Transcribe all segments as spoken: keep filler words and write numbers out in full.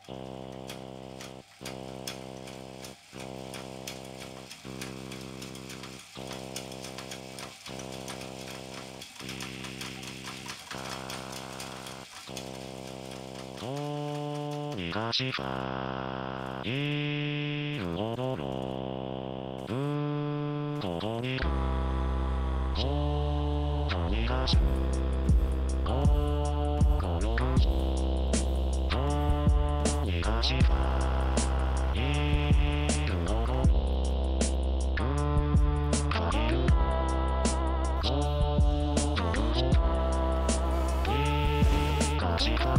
がしさいる驚くことにそうにがす驚くそうにがしさいる驚く限るそうにがしさ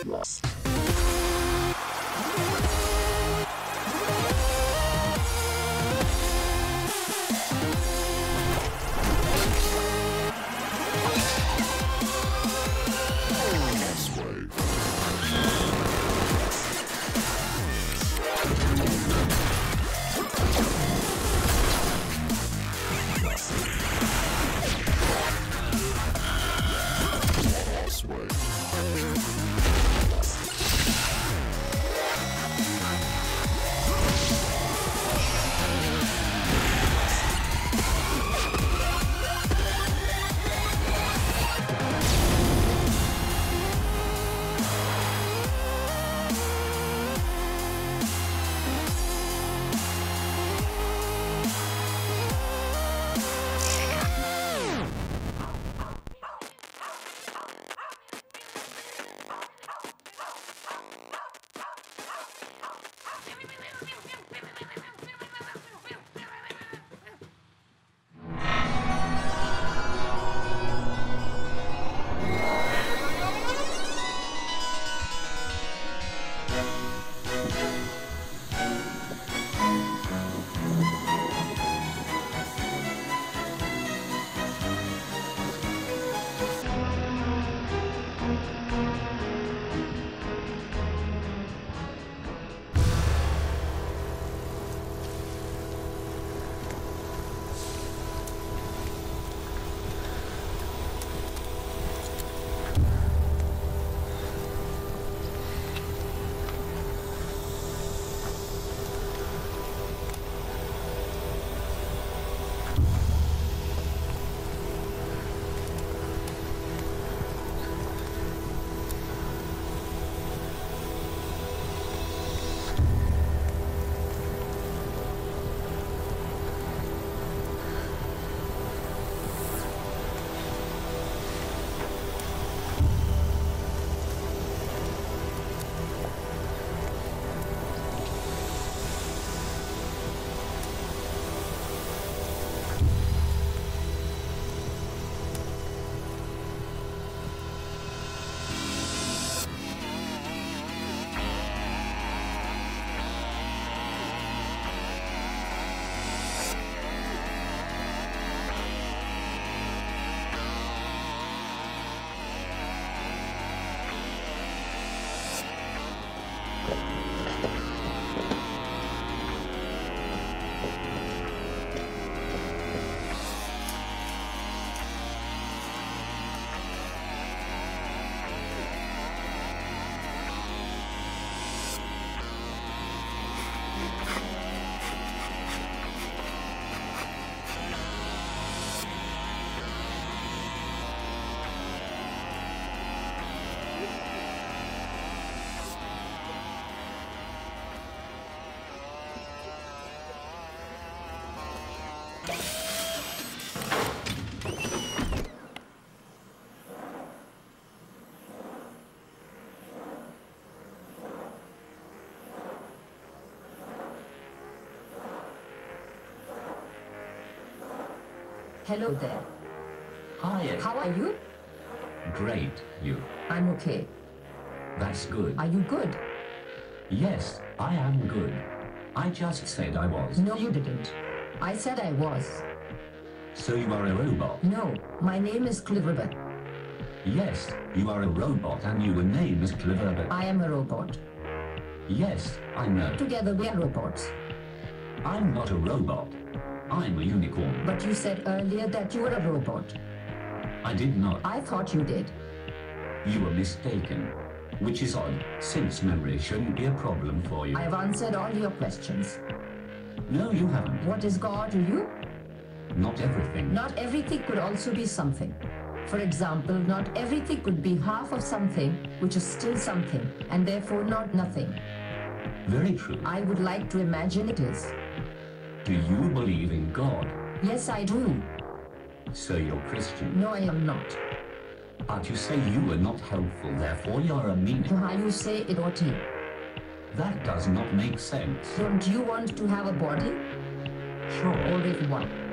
Hello there. Hi. How are you? Great, you. I'm okay. That's good. Are you good? Yes, I am good. I just said I was. No, you didn't. I said I was. So you are a robot? No, my name is Cliverbert. Yes, you are a robot and your name is Cliverbert. I am a robot. Yes, I know. Together we are robots. I'm not a robot. I'm a unicorn. But you said earlier that you were a robot. I did not. I thought you did. You were mistaken. Which is odd, since memory shouldn't be a problem for you. I've answered all your questions. No, you haven't. What is God to you? Not everything. Not everything could also be something. For example, not everything could be half of something, which is still something, and therefore not nothing. Very true. I would like to imagine it is. Do you believe in God? Yes, I do. So you're Christian? No, I am not. But you say you were not helpful, therefore you're a meanie. How you say it, Oti? That does not make sense. Don't you want to have a body? Sure. Or if one?